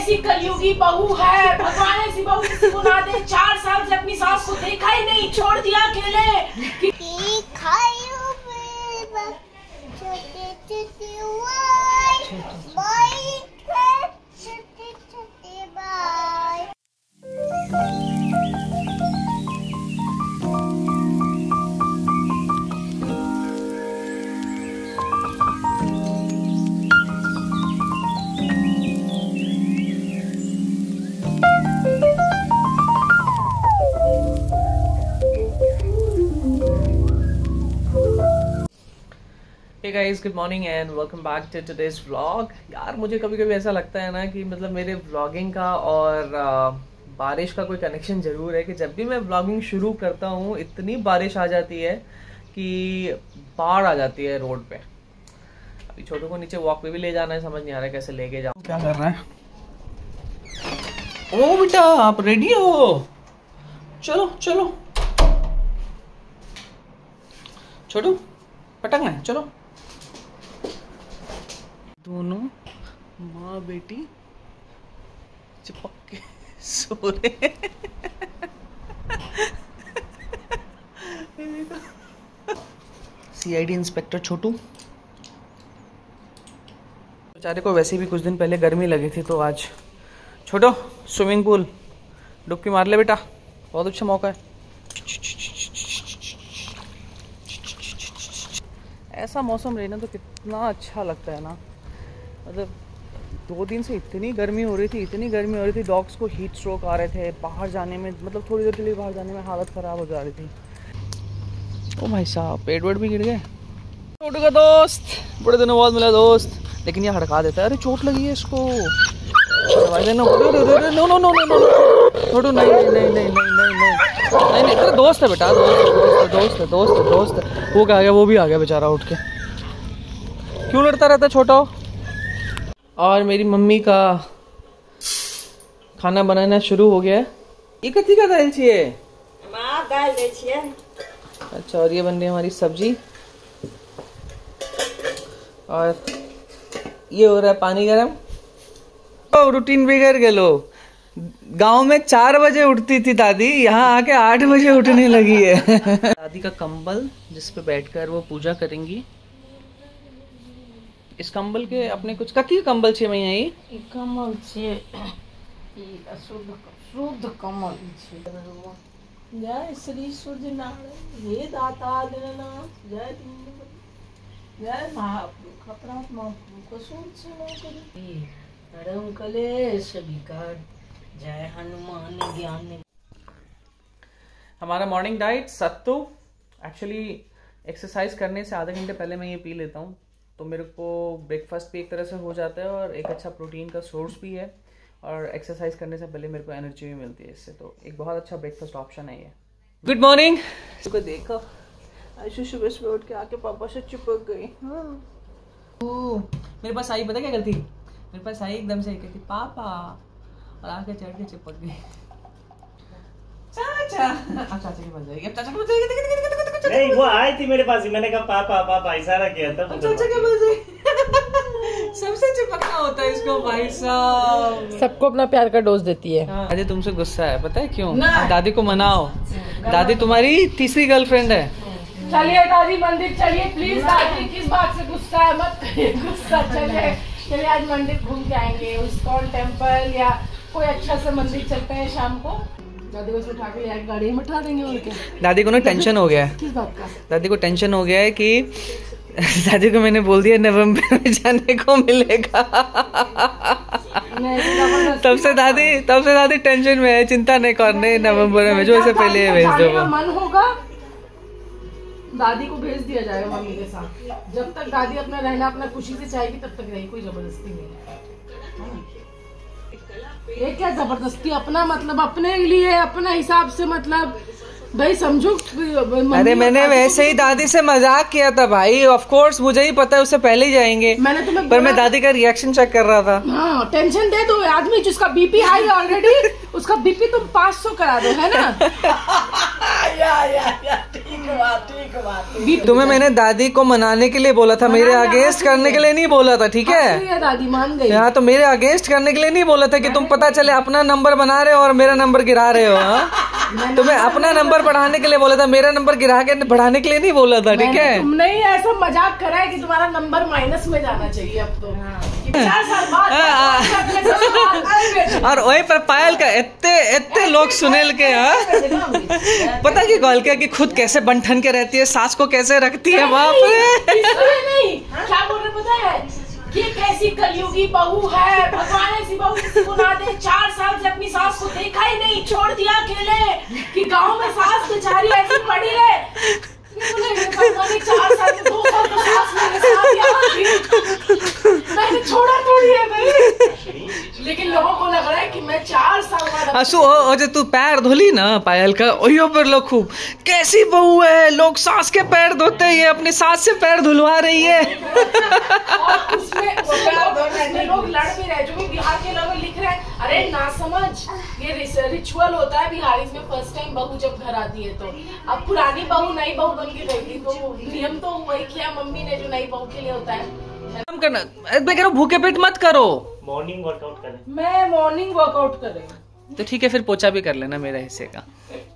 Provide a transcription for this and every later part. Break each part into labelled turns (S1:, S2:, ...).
S1: कैसी कलयुगी बहू है, भगवान ऐसी बहू किसी को ना दे। 4 साल से अपनी सास को देखा ही नहीं, छोड़ दिया अकेले।
S2: Hey guys, good morning and welcome back to today's vlog। यार मुझे कभी कभी ऐसा लगता है ना कि मतलब मेरे व्लॉगिंग का और बारिश का कोई कनेक्शन ज़रूर है कि जब भी मैं व्लॉगिंग शुरू करता हूँ इतनी बारिश आ जाती है कि बाढ़ आ जाती है रोड पे। अभी छोटू को नीचे वॉक पे भी ले जाना है, समझ नहीं आ रहा है कैसे लेके जाऊँ। क्या कर रहा है? ओ बेटा आप रेडी हो? चलो चलो छोटू पटकना है, चलो। दोनों माँ बेटी चिपक के सो रहे। CID inspector Chhotu. बेचारे को वैसे भी कुछ दिन पहले गर्मी लगी थी, तो आज छोटो स्विमिंग पूल डुबकी मार ले बेटा, बहुत अच्छा मौका है। ऐसा मौसम रहे ना तो कितना अच्छा लगता है ना। मतलब 2 दिन से इतनी गर्मी हो रही थी, डॉग्स को हीट स्ट्रोक आ रहे थे। बाहर जाने में मतलब थोड़ी देर के लिए बाहर जाने में हालत ख़राब हो जा रही थी। ओ भाई साहब पेट वेट भी गिर गए। छोटू का दोस्त, बड़े दिनों बाद मिला दोस्त, लेकिन ये हड़का देता है। अरे चोट लगी है इसको। No no no no Chhotu नहीं नहीं नहीं नहीं नहीं नहीं नहीं, तेरा दोस्त है बेटा, दोस्त है। वो क्या आ गया, वो भी आ गया बेचारा उठ के। क्यों लड़ता रहता है छोटा? और मेरी मम्मी का खाना बनाना शुरू हो गया है। ये कथी का दाल छिए?
S1: दाल दे छिए।
S2: अच्छा, और ये बन रही है हमारी सब्जी, और ये हो रहा है पानी गरम। तो रूटीन बिगड़ गेलो। गांव में 4 बजे उठती थी दादी, यहाँ आके 8 बजे उठने लगी है। दादी का कंबल जिस पे बैठकर वो पूजा करेंगी। इस कंबल के अपने कुछ कथी कंबल छे मैया? ये
S1: कमल छे, शुद्ध कमल छे। जय श्री सूर्य नारायण, हे दाता दीननाथ, जय महाप्रभु खपरात्मा को सूच परम कलेश विकार, जय हनुमान ज्ञान।
S2: हमारा मॉर्निंग डाइट सत्तू। एक्चुअली एक्सरसाइज करने से आधे घंटे पहले मैं ये पी लेता हूँ, तो मेरे को ब्रेकफास्ट भी एक तरह से हो जाता है और एक अच्छा प्रोटीन का सोर्स भी है, और एक्सरसाइज करने से पहले मेरे को एनर्जी भी मिलती है इससे, तो एक बहुत अच्छा ब्रेकफास्ट ऑप्शन है ये। Good morning. इसको देखो आयशु सुबह सुबह उठ के आके पापा से चिपक गई। मेरे पास आई, पता क्या करती? मेरे पास आई एकदम से कहती पापा, और आके चढ़ के चिपक गई। चाचा चाचा के पास जाएगी, अब चाचा के पास जाएगी।
S3: नहीं, वो आई थी मेरे पास ही, मैंने कहा पापा पापा इशारा किया था।
S2: चाचा के पास जाएगी। सबसे चिपकना होता है इसको भाई साहब।
S1: सबको अपना प्यार का डोज देती है।
S2: दादी तुमसे गुस्सा है, पता है क्यों? दादी को मनाओ, दादी तुम्हारी तीसरी गर्लफ्रेंड है।
S1: चलिए दादी मंदिर चलिए प्लीज। दादी किस बात से गुस्सा है, मत करिए गुस्सा। चलिए आज मंदिर घूम के आएंगे, इस्कॉन टेम्पल या कोई अच्छा सा मंदिर चलते हैं शाम को। दादी को उठा के गाड़ी में उठा देंगे और क्या। दादी को ना टेंशन हो गया है। किस बात का?
S2: दादी को टेंशन हो गया है कि दादी को मैंने बोल दिया नवंबर में जाने को मिलेगा। तब से दादी टेंशन में है। चिंता नहीं करने, नवंबर में जो, इससे पहले भेज दो।
S1: मन होगा दादी को भेज दिया जाएगा मम्मी के साथ। जब तक दादी अपना रहना अपना खुशी से चाहेगी तब तक रहेगी, कोई जबरदस्ती नहीं। ये क्या जबरदस्ती? अपना मतलब अपने लिए अपना हिसाब से, मतलब भाई समझो।
S2: अरे मैंने वैसे ही दादी से मजाक किया था भाई, ऑफ कोर्स मुझे ही पता है उससे पहले ही जाएंगे।
S1: मैंने तुम्हें
S2: पर मैं दादी का रिएक्शन चेक कर रहा था।
S1: हाँ, टेंशन दे दो आदमी जिसका बीपी हाई है ऑलरेडी, उसका बीपी तुम 500 करा दो, है ना? या ठीक
S2: तुम्हें मैंने दादी को मनाने के लिए बोला था, मेरे अगेंस्ट करने के लिए नहीं बोला था, ठीक है?
S1: दादी मान गई।
S2: हाँ, तो मेरे अगेंस्ट करने के लिए नहीं बोला था कि तुम पता चले अपना नंबर बना रहे हो और मेरा नंबर गिरा रहे हो। हाँ, तुम्हें अपना नंबर बढ़ाने के लिए बोला था, मेरा नंबर गिरा के बढ़ाने के लिए नहीं बोला था, ठीक है?
S1: तुमने ही ऐसा मजाक करा है कि तुम्हारा नंबर माइनस में जाना चाहिए अब तो। 4 साल बाद
S2: और वही पर पायल का इतने लोग सुनेल के पता की कॉल किया कि खुद कैसे बंठन के रहती है, सास को कैसे रखती है। बाप रे,
S1: नहीं क्या बोल रहे पता है, ये कैसी कलयुगी बहू है, भगवान ऐसी बहू किसी को ना दे। 4 साल से अपनी सास को देखा ही नहीं, छोड़ दिया अकेले कि गांव में सास बेचारी ऐसी पड़ी है। 4 साल में 2 साल तो सास मेरे साथ यहाँ थी, मैंने छोड़ा थोड़ी है भाई। लेकिन लोगों को लग रहा है कि मैं 4 साल बाद
S2: आंसू जो तू पैर धोली ना पायल का, ओयो पर लोग खूब कैसी बहू है, लोग सास के पैर धोते हैं, ये अपनी सास से पैर धुलवा रही है।
S1: और उसमें लोग लड़ भी रहे, जो भी बिहार के लोग लिख रहे हैं, अरे ना समझ, ये रिचुअल होता है बिहारी में, फर्स्ट टाइम बहू जब घर आती है तो। अब पुरानी बहू नई बहू बन के गई थी, तो नियम तो वही किया मम्मी ने जो नई बहू के लिए होता है।
S2: काम करना, मैं कह रहा हूँ भूखे पेट मत करो,
S3: मॉर्निंग वर्कआउट करें।
S1: मैं मॉर्निंग वर्कआउट कर रही हूँ।
S2: तो ठीक है, फिर पोछा भी कर लेना मेरे हिस्से का।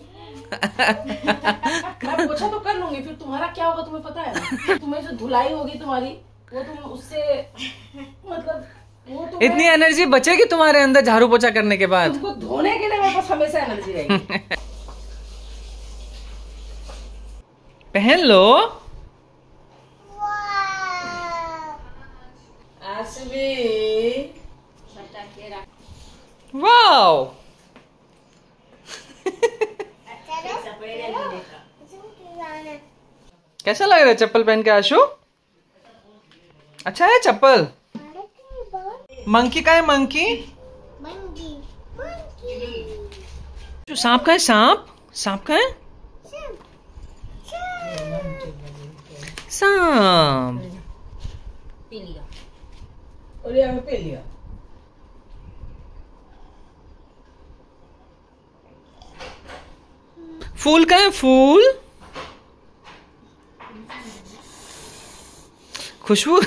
S1: मैं पोछा तो कर लूंगी, फिर तुम्हारा क्या होगा तुम्हें पता है ना? तुम्हें जो धुलाई होगी तुम्हारी, वो तुम उससे मतलब वो तो
S2: इतनी एनर्जी बचेगी तुम्हारे अंदर झाड़ू पोछा करने के बाद।
S1: तुमको धोने के लिए मेरे पास हमेशा एनर्जी रहेगी।
S2: पहन लो। वाओ, कैसा लग रहा है चप्पल पहन के आशु? अच्छा है चप्पल। मंकी का है, मंकी जो सांप का है, सांप का है, सांप
S1: और यहाँ पे लिया।
S2: फूल का है, फूल खुशबू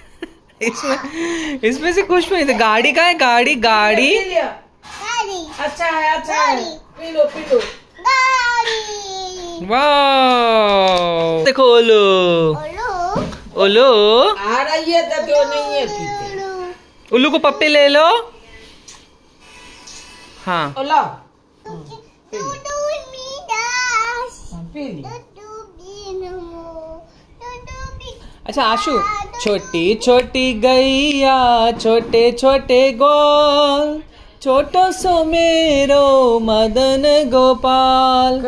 S2: इसमें से खुशबू नहीं थी। गाड़ी का है, गाड़ी
S1: अच्छा है, पी लो
S2: वाह, देखो ओलो
S1: आ रही है तो क्यों नहीं है पीते।
S2: उल्लू को पप्पी ले लो। हाँ,
S1: ओला
S2: अच्छा आशु, छोटी छोटी गैया छोटे छोटे गोल, छोटो सो मेरो मदन गोपाल।